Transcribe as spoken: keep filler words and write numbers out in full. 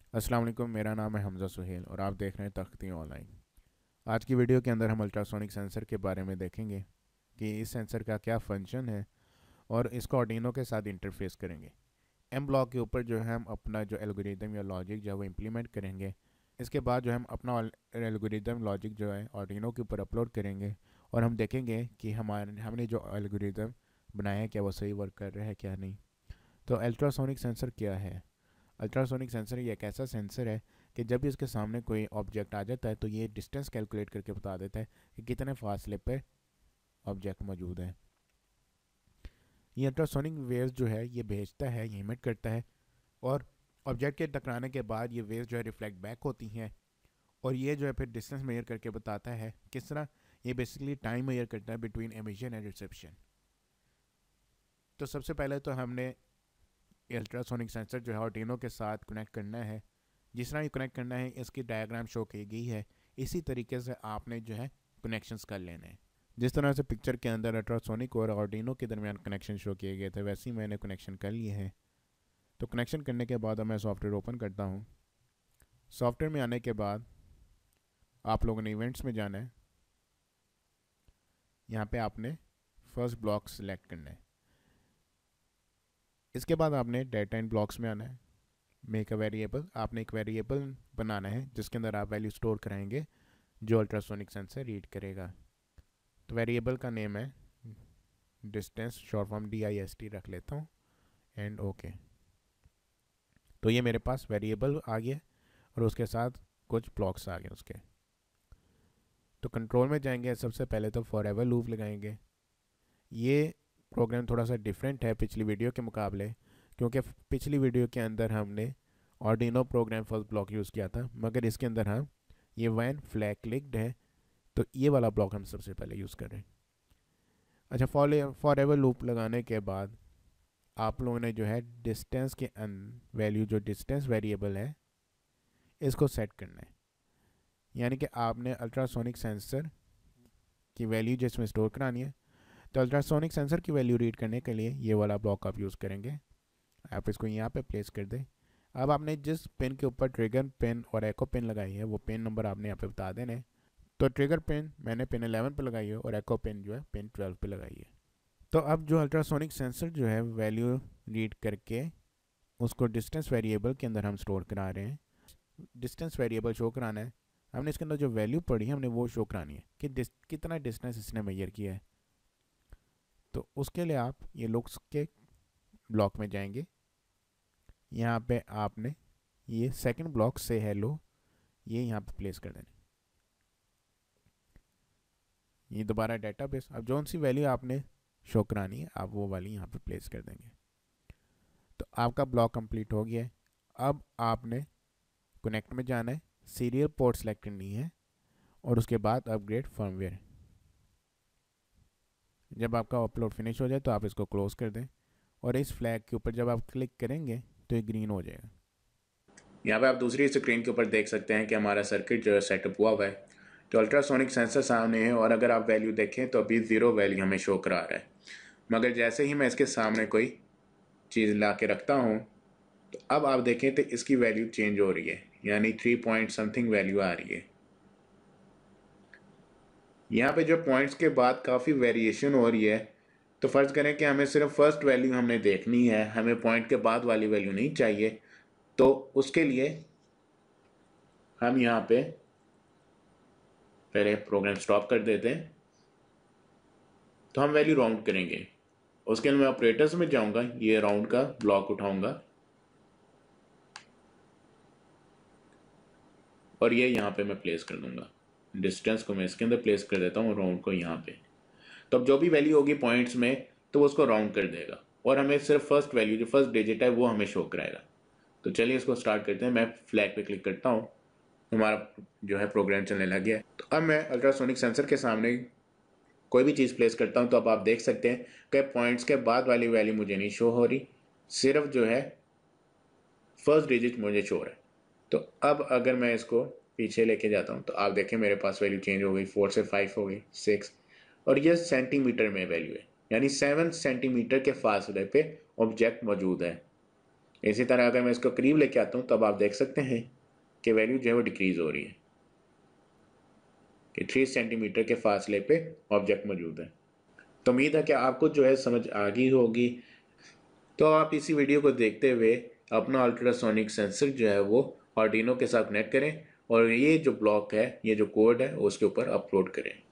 अस्सलाम वालेकुम, मेरा नाम है हमज़ा सुहेल और आप देख रहे हैं तख्ती ऑनलाइन। आज की वीडियो के अंदर हम अल्ट्रासोनिक सेंसर के बारे में देखेंगे कि इस सेंसर का क्या फंक्शन है और इसको आर्डिनो के साथ इंटरफेस करेंगे। एम ब्लॉक के ऊपर जो है हम अपना जो एल्गोरिदम या लॉजिक जो है वो इम्प्लीमेंट करेंगे। इसके बाद जो है हम अपना एल्गोरिदम लॉजिक जो है आर्डिनो के ऊपर अपलोड करेंगे और हम देखेंगे कि हमारे हमने जो एल्गोरिदम बनाया है क्या वो सही वर्क कर रहा है क्या नहीं। तो अल्ट्रासोनिक सेंसर क्या है? अल्ट्रासोनिक सेंसर ये एक ऐसा सेंसर है कि जब भी इसके सामने कोई ऑब्जेक्ट आ जाता है तो ये डिस्टेंस कैलकुलेट करके बता देता है कि कितने फासले पे ऑब्जेक्ट मौजूद है। ये अल्ट्रासोनिक वेव्स जो है ये भेजता है, ये इमिट करता है और ऑब्जेक्ट के टकराने के बाद ये वेव्स जो है रिफ्लेक्ट बैक होती हैं और ये जो है फिर डिस्टेंस मेजर करके बताता है किस तरह। ये बेसिकली टाइम मेजर करता है बिटवीन एमिशन एंड रिसेप्शन। तो सबसे पहले तो हमने अल्ट्रासोनिक सेंसर जो है आर्डिनो के साथ कनेक्ट करना है। जिस तरह ये कनेक्ट करना है इसकी डायग्राम शो की गई है, इसी तरीके से आपने जो है कनेक्शंस कर लेने हैं। जिस तरह से पिक्चर के अंदर अल्ट्रासोनिक और आर्डिनो के दरमियान कनेक्शन शो किए गए थे वैसे ही मैंने कनेक्शन कर लिए हैं। तो कनेक्शन करने के बाद अब मैं सॉफ्टवेयर ओपन करता हूँ। सॉफ्टवेयर में आने के बाद आप लोगों ने इवेंट्स में जाना है। यहाँ पे आपने फर्स्ट ब्लॉक सेलेक्ट करना है। इसके बाद आपने डेटा इन ब्लॉक्स में आना है। मेक अ वेरिएबल, आपने एक वेरिएबल बनाना है जिसके अंदर आप वैल्यू स्टोर कराएंगे जो अल्ट्रासोनिक सेंसर रीड करेगा। तो वेरिएबल का नेम है distance, short form D I S T रख लेता हूँ एंड ओके। तो ये मेरे पास वेरिएबल आ गया और उसके साथ कुछ ब्लॉक्स आ गए उसके। तो कंट्रोल में जाएंगे, सबसे पहले तो फॉर एवर लूप लगाएंगे। ये प्रोग्राम थोड़ा सा डिफरेंट है पिछली वीडियो के मुकाबले, क्योंकि पिछली वीडियो के अंदर हमने Arduino program first block use किया था, मगर इसके अंदर हम ये वैन फ्लैग क्लिक्ड है तो ये वाला ब्लॉक हम सबसे पहले यूज़ कर रहे हैं। अच्छा, फॉर फॉर एवर लूप लगाने के बाद आप लोगों ने जो है डिस्टेंस के वैल्यू, जो डिस्टेंस वेरिएबल है, इसको सेट करना है। यानी कि आपने अल्ट्रासोनिक सेंसर की वैल्यू जिसमें स्टोर करानी है। तो अल्ट्रासोनिक सेंसर की वैल्यू रीड करने के लिए ये वाला ब्लॉक आप यूज़ करेंगे। आप इसको यहाँ पे प्लेस कर दें। अब आपने जिस पिन के ऊपर ट्रिगर पिन और एको पिन लगाई है वो पिन नंबर आपने यहाँ पे बता देना है। तो ट्रिगर पिन मैंने पिन इलेवन पे लगाई है और एको पिन जो है पिन ट्वेल्व पे लगाई है। तो अब जो अल्ट्रासोनिक सेंसर जो है वैल्यू रीड करके उसको डिस्टेंस वेरिएबल के अंदर हम स्टोर करा रहे हैं। डिस्टेंस वेरिएबल शो कराना है। हमने इसके अंदर जो वैल्यू पढ़ी है हमने वो शो करानी है कि डिस, कितना डिस्टेंस इसने मेजर किया है। तो उसके लिए आप ये लुक्स के ब्लॉक में जाएंगे। यहाँ पे आपने ये सेकंड ब्लॉक से हेलो ये यहाँ पे प्लेस कर देना। ये दोबारा डेटाबेस, अब जो सी वैल्यू आपने शो करानी है आप वो वाली यहाँ पे प्लेस कर देंगे। तो आपका ब्लॉक कंप्लीट हो गया है। अब आपने कनेक्ट में जाना है, सीरियल पोर्ट सेलेक्ट करनी है और उसके बाद अपग्रेड फर्मवेयर। जब आपका अपलोड फिनिश हो जाए तो आप इसको क्लोज कर दें और इस फ्लैग के ऊपर जब आप क्लिक करेंगे तो ये ग्रीन हो जाएगा। यहाँ पे आप दूसरी स्क्रीन के ऊपर देख सकते हैं कि हमारा सर्किट जो है सेटअप हुआ हुआ है। तो अल्ट्रासोनिक सेंसर सामने है और अगर आप वैल्यू देखें तो अभी ज़ीरो वैल्यू हमें शो करा रहा है, मगर जैसे ही मैं इसके सामने कोई चीज़ ला के रखता हूँ तो अब आप देखें तो इसकी वैल्यू चेंज हो रही है, यानी थ्री पॉइंट समथिंग वैल्यू आ रही है। यहाँ पे जो पॉइंट्स के बाद काफ़ी वेरिएशन हो रही है। तो फ़र्ज़ करें कि हमें सिर्फ फर्स्ट वैल्यू हमने देखनी है, हमें पॉइंट के बाद वाली वैल्यू नहीं चाहिए। तो उसके लिए हम यहाँ पे पहले प्रोग्राम स्टॉप कर देते हैं। तो हम वैल्यू राउंड करेंगे। उसके लिए मैं ऑपरेटर्स में जाऊंगा, ये राउंड का ब्लॉक उठाऊंगा और ये यहाँ पे मैं प्लेस कर दूंगा। डिस्टेंस को मैं इसके अंदर प्लेस कर देता हूँ, राउंड को यहाँ पे। तो अब जो भी वैल्यू होगी पॉइंट्स में तो वो उसको राउंड कर देगा और हमें सिर्फ फर्स्ट वैल्यू, जो फर्स्ट डिजिट है, वो हमें शो कराएगा। तो चलिए इसको स्टार्ट करते हैं। मैं फ्लैग पे क्लिक करता हूँ, हमारा जो है प्रोग्राम चलने लग गया है। तो अब मैं अल्ट्रासोनिक सेंसर के सामने कोई भी चीज़ प्लेस करता हूँ तो अब आप देख सकते हैं कि पॉइंट्स के बाद वाली वैल्यू मुझे नहीं शो हो रही, सिर्फ जो है फर्स्ट डिजिट मुझे शो हो रहा है। तो अब अगर मैं इसको पीछे लेके जाता हूँ तो आप देखें मेरे पास वैल्यू चेंज हो गई, फोर से फाइव हो गई, सिक्स, और ये सेंटीमीटर में वैल्यू है, यानी सेवन सेंटीमीटर के फासले पे ऑब्जेक्ट मौजूद है। इसी तरह अगर मैं इसको करीब लेके आता हूँ तब आप देख सकते हैं कि वैल्यू जो है वो डिक्रीज हो रही है कि थ्री सेंटीमीटर के फासले पे ऑब्जेक्ट मौजूद है। तो उम्मीद है कि आपको जो है समझ आ गई होगी। तो आप इसी वीडियो को देखते हुए अपना अल्ट्रासोनिक सेंसर जो है वो आर्डिनो के साथ कनेक्ट करें और ये जो ब्लॉक है, ये जो कोड है, उसके ऊपर अपलोड करें।